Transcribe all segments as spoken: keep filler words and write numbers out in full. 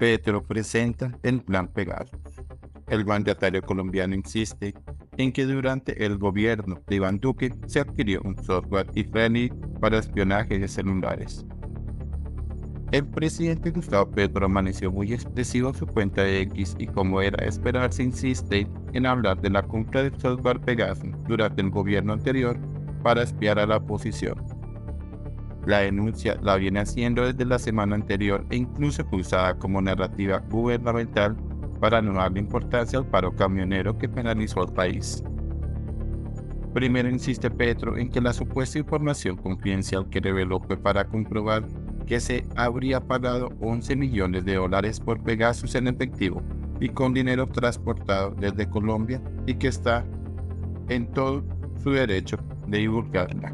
Petro presenta el Plan Pegasus. El mandatario colombiano insiste en que durante el gobierno de Iván Duque se adquirió un software israelí para espionaje de celulares. El presidente Gustavo Petro amaneció muy expresivo en su cuenta de X y, como era de esperarse, insiste en hablar de la compra del software Pegasus durante el gobierno anterior para espiar a la oposición. La denuncia la viene haciendo desde la semana anterior e incluso fue usada como narrativa gubernamental para no darle importancia al paro camionero que penalizó al país. Primero insiste Petro en que la supuesta información confidencial que reveló fue para comprobar que se habría pagado once millones de dólares por Pegasus en efectivo y con dinero transportado desde Colombia, y que está en todo su derecho de divulgarla.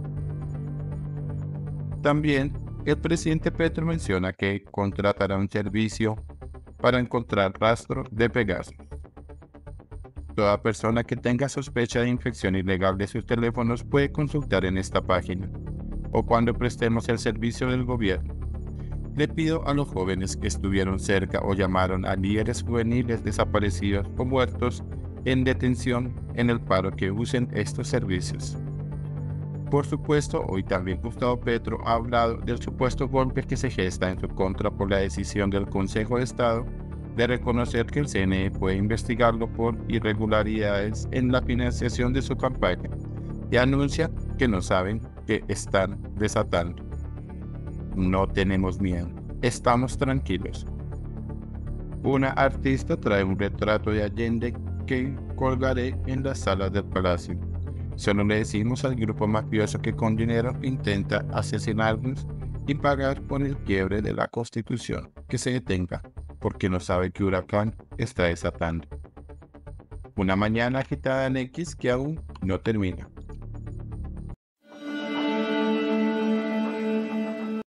También el presidente Petro menciona que contratará un servicio para encontrar rastro de Pegasus. Toda persona que tenga sospecha de infección ilegal de sus teléfonos puede consultar en esta página, o cuando prestemos el servicio del gobierno. Le pido a los jóvenes que estuvieron cerca o llamaron a líderes juveniles desaparecidos o muertos en detención en el paro que usen estos servicios. Por supuesto, hoy también Gustavo Petro ha hablado del supuesto golpe que se gesta en su contra por la decisión del Consejo de Estado de reconocer que el C N E puede investigarlo por irregularidades en la financiación de su campaña, y anuncia que no saben que están desatando. No tenemos miedo, estamos tranquilos. Una artista trae un retrato de Allende que colgaré en las salas del palacio. Solo le decimos al grupo mafioso que con dinero intenta asesinarnos y pagar por el quiebre de la Constitución que se detenga, porque no sabe que Huracán está desatando. Una mañana agitada en X que aún no termina.